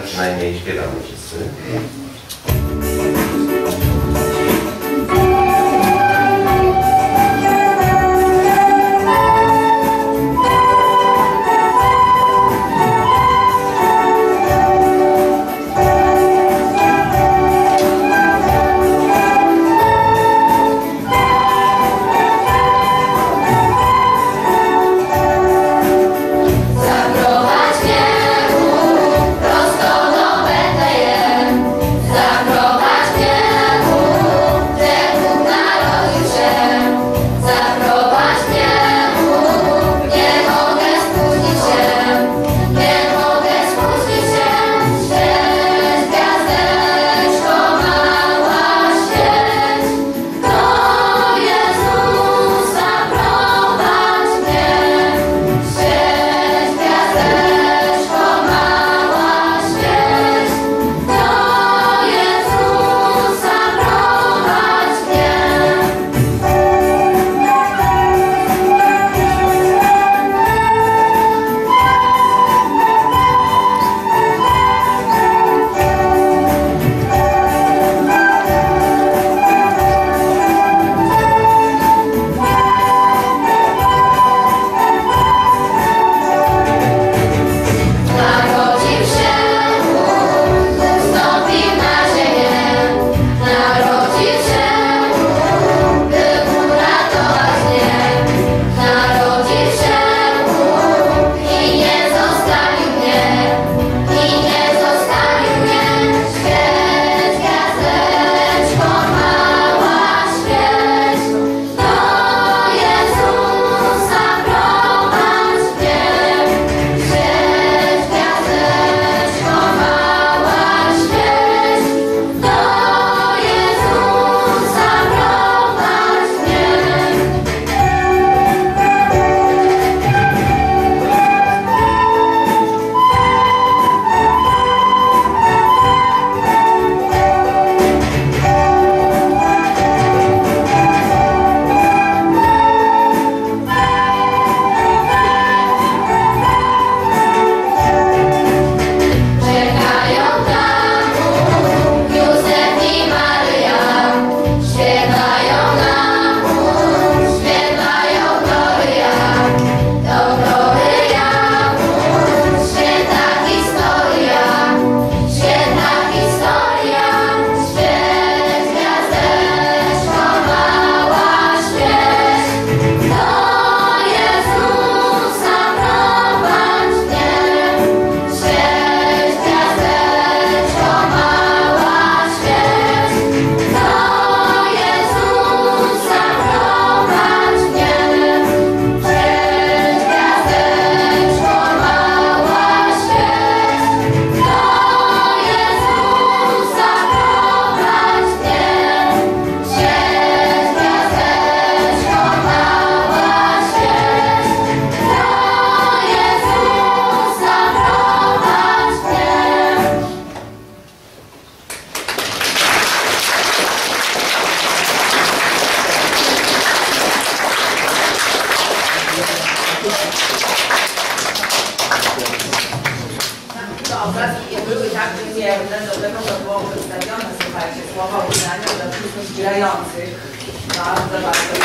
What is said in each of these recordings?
przynajmniej śpiewamy wszyscy. były tak wymierne, do tego to było przedstawione, słuchajcie, słowa uznania dla wszystkich zbierających. Bardzo, bardzo.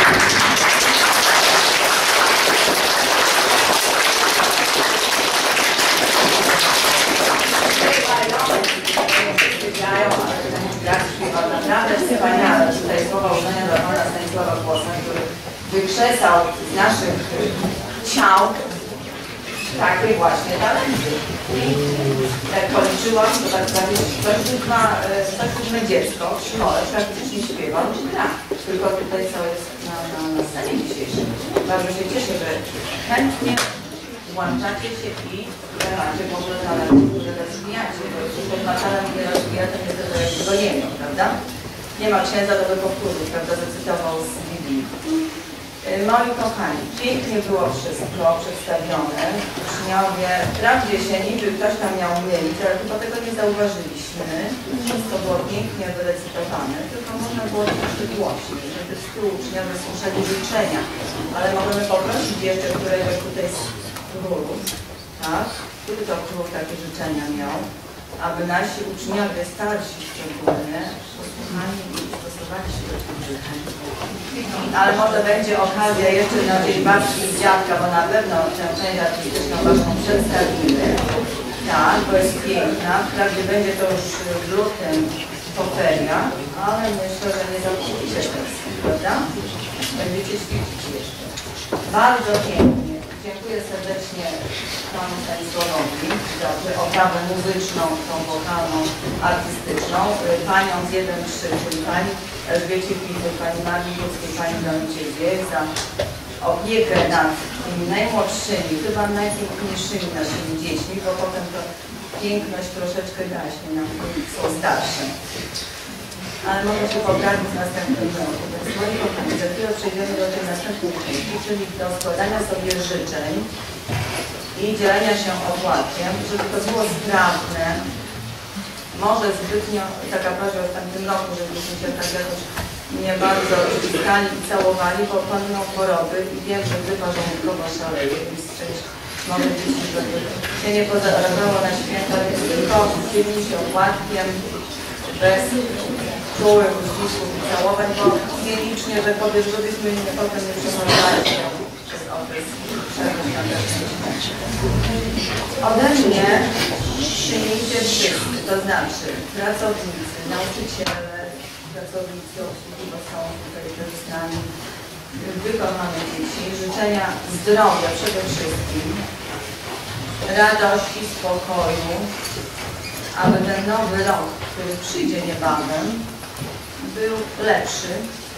Naprawdę wspaniale. Tutaj słowa uznania dla pana Stanisława Kłosa, który wykrzesał z naszych ciał takie właśnie talenty. Jak policzyłam, to tak prawie coś dziecko w szkole praktycznie śpiewał czy gra. Tylko tutaj co jest na scenie dzisiejszej. Bardzo się cieszę, że chętnie włączacie się i macie w ogóle talenty, które rozwijacie, bo jeśli ktoś ma talent nie rozwija, to nie tylko jak go nie miał, prawda? Nie ma księdza, to by powtórzył, prawda, zacytował z Biblii. Moi kochani, pięknie było wszystko przedstawione. Uczniowie, wprawdzie się niby ktoś tam miał mylić, ale chyba tego nie zauważyliśmy. Wszystko było pięknie wyrecytowane, tylko można było troszkę głośniej, żeby z tyłu uczniowie słyszeli życzenia. Ale możemy poprosić jeszcze któregoś tutaj z królu, tak? Który to król takie życzenia miał? aby nasi uczniowie starsi szczególnie posłuchali i stosowali się do tych życzeń. Ale może będzie okazja jeszcze na dzień babci i dziadka, bo na pewno tę część artystyczną waszą przedstawimy. Tak, bo jest piękna. Wprawdzie będzie to już w lutym feria, ale myślę, że nie zapomnicie teraz, prawda? Będziecie świecić jeszcze. Bardzo pięknie. Dziękuję serdecznie panu Stanisławowi za oprawę muzyczną, tą wokalną, artystyczną. Paniom z 1-3, czyli pani Elżbiecie Pity, pani Marii Ludzkiej, pani Donicie Zwiech za opiekę nad tymi najmłodszymi, chyba najpiękniejszymi naszymi dziećmi, bo potem to piękność troszeczkę gaśnie nam, są starsze. Ale mogę się poprawić w następnym roku. Więc moi kochani, za chwilę przejdziemy do tej następnej części, czyli do składania sobie życzeń i dzielenia się opłatkiem, żeby to było sprawne. Może zbytnio, taka prośba w tamtym roku, żebyśmy się tak jakoś nie bardzo ściskali i całowali, bo pomimo choroby i wiem, że grypa żołądkowa szaleje i szczęść może być, żeby się nie pozarażało na święto, więc tylko dzielić się opłatkiem bez czułych uścisków i całowań, bo higienicznie, że powiesz, żebyśmy potem nie przechodzali przez okres przerwy świątecznej. Ode mnie przyjmijcie wszyscy, to znaczy pracownicy, nauczyciele, pracownicy obsługi, bo są tutaj z nami, wykochane dzieci, życzenia zdrowia przede wszystkim, radości, spokoju, aby ten nowy rok, który przyjdzie niebawem, był lepszy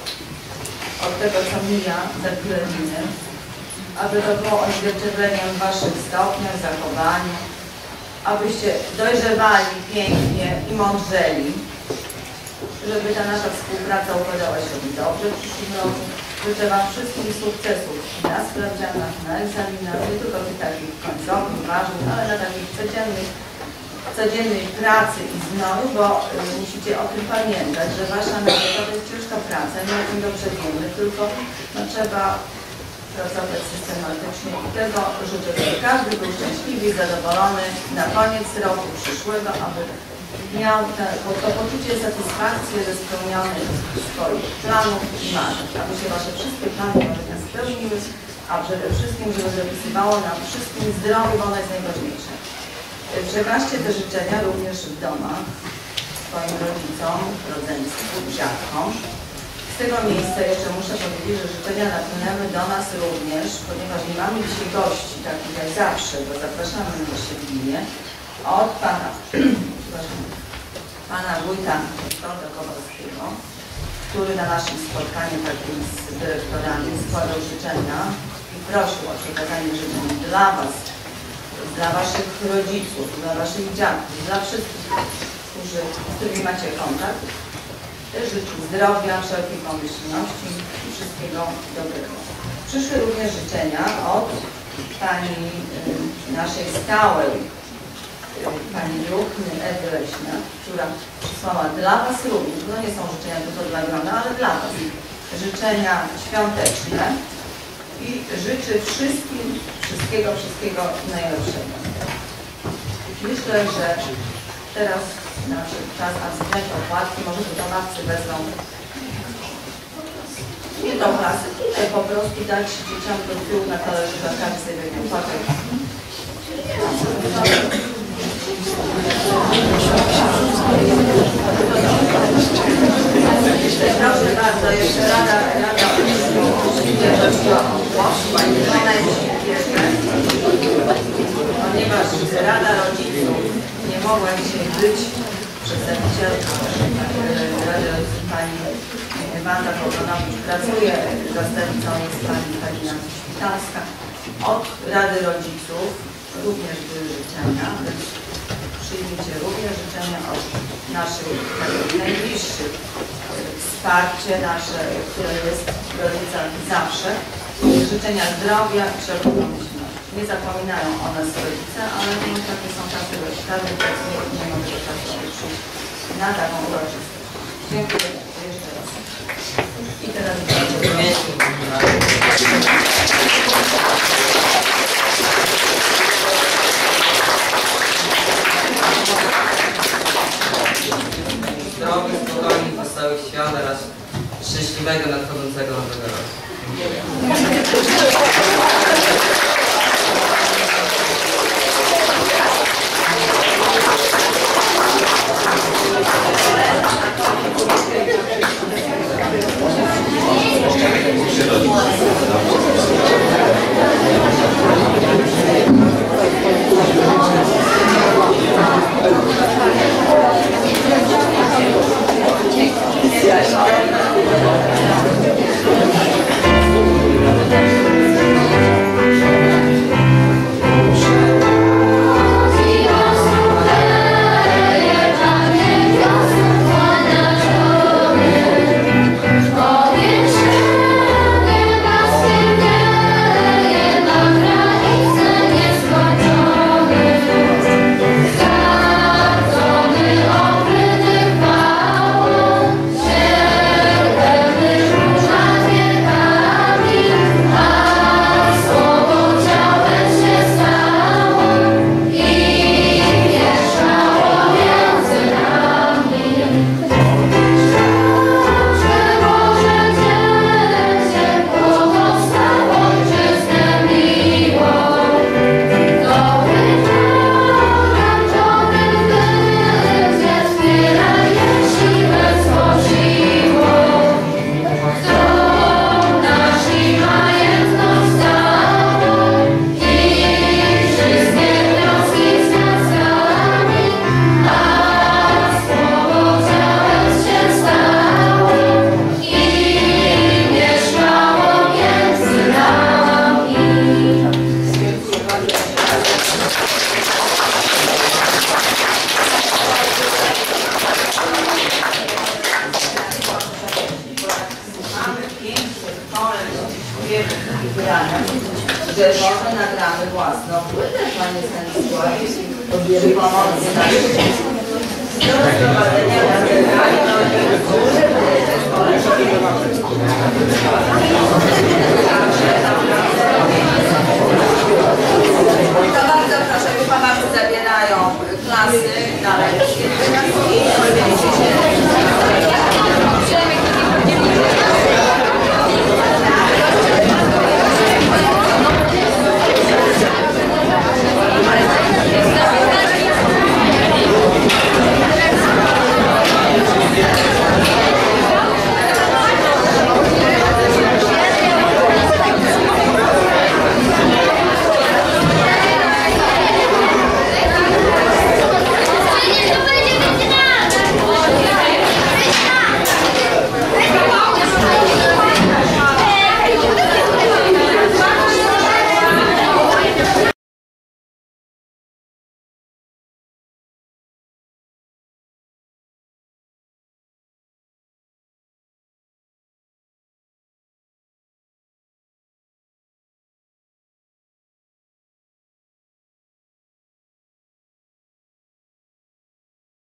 od tego, co mija za chwilę miny, aby to było odzwierciedleniem waszych stopniach, zachowania, abyście dojrzewali pięknie i mądrzeli, żeby ta nasza współpraca układała się dobrze w przyszłym roku. Życzę wam wszystkich sukcesów na sprawdzianach, na egzaminach, nie tylko tych takich końcowych, ważnych, ale na takich codziennej pracy i znowu, bo musicie o tym pamiętać, że wasza nagroda to jest ciężka praca, nie o tym dobrze wiemy, tylko no, trzeba pracować systematycznie i tego życzę, żeby każdy był szczęśliwy i zadowolony na koniec roku przyszłego, aby miał to poczucie satysfakcji ze spełnionych swoich planów i marzeń, aby się wasze wszystkie plany marzenia spełniły, a przede wszystkim, żeby zapisywało nam wszystkim zdrowie, bo ono jest najważniejsze. Przekażcie te życzenia również w domach swoim rodzicom, rodzeństwu, dziadkom. Z tego miejsca jeszcze muszę powiedzieć, że życzenia napłynęły do nas również, ponieważ nie mamy dzisiaj gości, takich jak zawsze, bo zapraszamy na Siedlinie, od pana wójta Piotr Kowalskiego, który na naszym spotkaniu takim z dyrektorami składał życzenia i prosił o przekazanie życzeń dla was, dla waszych rodziców, dla waszych dziadków, dla wszystkich, z którymi macie kontakt. Też życzę zdrowia, wszelkiej pomyślności i wszystkiego dobrego. Przyszły również życzenia od pani naszej stałej, pani druhny Ewy Leśniak, która przysłała dla was również, no nie są życzenia tylko dla grona, ale dla was, życzenia świąteczne i życzę wszystkim wszystkiego najlepszego. Myślę, że teraz nadszedł czas, a wziąć opłatki, może wykonawcy wezmą nie do klasy, tutaj po prostu dać dzieciom do tyłu na talerzu dla każdej opłatek. Proszę bardzo, jeszcze Rada ona jest jeszcze, ponieważ Rada Rodziców nie mogła dzisiaj być, przedstawicielka Rady Rodziców pani Wanda Pogonowicz pracuje, zastępcą jest pani Halina Szpitalska. Od Rady Rodziców również były życzenia, więc przyjmijcie również życzenia od naszych najbliższych. Wsparcie nasze, które jest w rodzicach zawsze. Życzenia zdrowia i wszelką pomyślność. Nie zapominają o nas rodzice, ale no, takie są czasy, że każdy pracuje i nie może czasu przyjść na taką uroczystość. Dziękuję jeszcze raz. I teraz bardzo wesołych świąt oraz szczęśliwego nadchodzącego nowego roku. że może nagramy własną płytę, Panie Stanisławie, przy pomocy naszych do prowadzenia to bardzo proszę, wychowawcy zabierają klasy na lekcje.